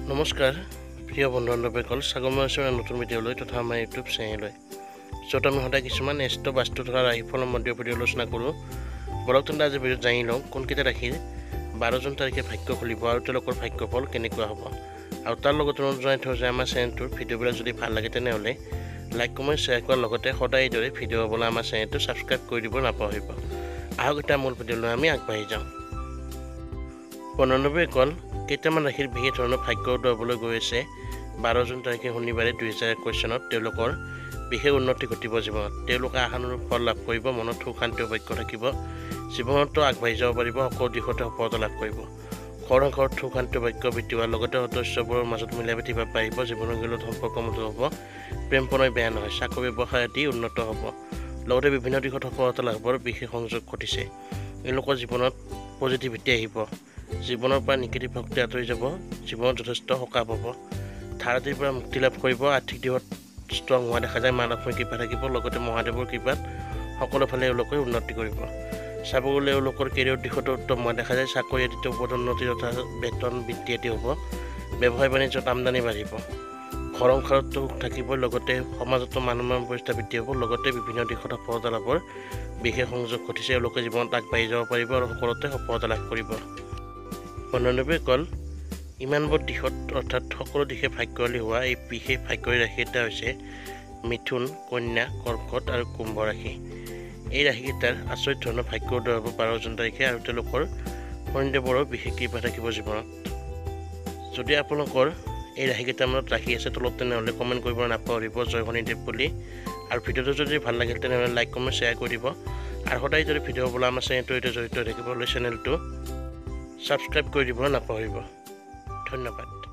নমস্কাৰ প্ৰিয় বন্ধু-বান্ধৱীসকল, স্বাগতম জনাইছোঁ নতুন ভিডিঅ'লৈ তথা আমাৰ ইউটিউব চেনেললৈ। য'ত আমি সদায় কিছুমান এষ্ট বাস্তু তথা ৰাশিফলৰ মন্দিৰৰ ভিডিঅ' আলোচনা কৰোঁ। বলক তেন্তে আজি ভিডিঅ'ত জানি লওঁ কোনকেইটা ৰাশিৰ 12 জুন তাৰিখে ভাগ্য খুলিব আৰু তেওঁলোকৰ ভাগ্যফল কেনেকুৱা হ'ব। আৰু তাৰ লগতে অনুৰোধ জনাই থওঁ যে আমাৰ চেনেলটোৰ ভিডিঅ'বিলাক যদি ভাল লাগে তেনেহ'লে লাইক কমেণ্ট শ্বেয়াৰ কৰাৰ লগতে সদায় এইদৰে ভিডিঅ' পাবলৈ আমাৰ চেনেলটো ছাবস্ক্ৰাইব কৰি দিব নাপাহৰিব। আহক এতিয়া মূল ভিডিঅ'লৈ আমি আগবাঢ়ি যাওঁ। বন্ধু-বান্ধৱীসকল, কেইটামান ৰাশিৰ বিশেষ ধৰণৰ ভাগ্য উদয় হ'বলৈ গৈ আছে। 12 জুন তাৰিখে শনিবাৰে 2021 চনত তেওঁলোকৰ বিশেষ উন্নতি ঘটিব জীৱনত। তেওঁলোকে আশানুৰূপ ফল লাভ কৰিব, মনত সুখ শান্তি সৌভাগ্য থাকিব, জীৱনতো আগবাঢ়ি যাব পাৰিব, সকলো দিশতে সফলতা লাভ কৰিব। ঘৰত সুখ শান্তি সৌভাগ্য বৃদ্ধি হোৱাৰ লগতে সদস্যবোৰৰ মাজত মিলা প্ৰীতি ভাৱ বাঢ়িব, জীৱনশৈলীত সম্পৰ্ক মধুৰ হ'ব, প্ৰেম প্ৰণয় বেয়া নহয়, চাকৰি ব্যৱসায় আদি উন্নত হ'ব, লগতে বিভিন্ন দিশত সফলতা লাভৰ বিশেষ সংযোগ ঘটিছে। এওঁলোকৰ জীৱনত পজিটিভিটি আহিব, জীৱনৰ পৰা নিগেটিভ শক্তি আঁতৰি যাব, জীৱনত যথেষ্ট সকাহ পাব, ধাৰ আদিৰ পৰা মুক্তি লাভ কৰিব, আৰ্থিক দিশত ষ্ট্ৰং হোৱা দেখা যায়, মা লক্ষ্মীৰ কৃপা থাকিব, লগতে মহাদেৱৰ কৃপাত সকলো ফালে এওঁলোকে উন্নতি কৰিব। চাব গ'লে এওঁলোকৰ কেৰিয়াৰ দিশতো উত্তম হোৱা দেখা যায়, চাকৰি আদিতো পদোন্নতি তথা বেতন বৃদ্ধি আদি হ'ব, ব্যৱসায় বাণিজ্যত আমদানি বাঢ়িব, ঘৰ সংসাৰতো সুখ থাকিব, লগতে সমাজতো মানৱ ব্যৱস্থা বৃদ্ধি হ'ব, লগতে বিভিন্ন দিশত সফলতা লাভৰ বিশেষ সংযোগ ঘটিছে। এওঁলোকে জীৱনত আগবাঢ়ি যাব পাৰিব আৰু সকলোতে সফলতা লাভ কৰিব। বন্ধু-বান্ধৱীসকল, ইমানবোৰ দিশত অৰ্থাৎ সকলো দিশে ভাগ্যশালী হোৱা এই বিশেষ ভাগ্যৰ ৰাশি এটা হৈছে মিথুন, কন্যা, কৰ্কট আৰু কুম্ভ ৰাশি। এই ৰাশিকেইটাৰ আচৰিত ধৰণৰ ভাগ্য উদয় হ'ব 12 জুন তাৰিখে আৰু তেওঁলোকৰ শনিদেৱৰো বিশেষ কৃপা থাকিব জীৱনত। যদি আপোনালোকৰ এই ৰাশিকেইটাৰ মনত ৰাশি আছে তলত তেনেহ'লে কমেণ্ট কৰিব নাপাহৰিব জয় শনিদেৱ বুলি। আৰু ভিডিঅ'টো যদি ভাল লাগিল তেনেহ'লে লাইক কমেণ্ট শ্বেয়াৰ কৰি দিব। আৰু সদায় যদি ভিডিঅ' পাবলৈ আমাৰ চেনেলটোৰ সৈতে জড়িত থাকিবলৈ চেনেলটো ছাবস্ক্ৰাইব কৰি দিব নাপাহৰিব। ধন্যবাদ।